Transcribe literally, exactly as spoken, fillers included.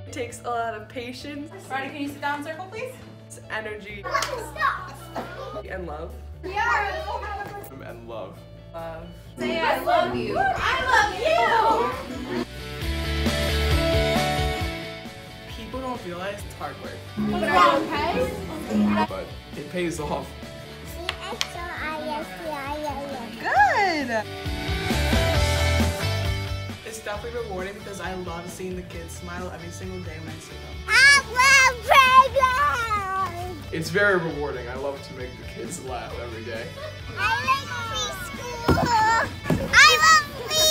It takes a lot of patience. Ryder, can you sit down in circle, please? It's energy. And love. And love. Love. Say I love you. I love you! People don't realize it's hard work. But it pays off. Good! It's definitely rewarding because I love seeing the kids smile every single day when I see them. I love playground! It's very rewarding. I love to make the kids laugh every day. I like preschool! I love preschool!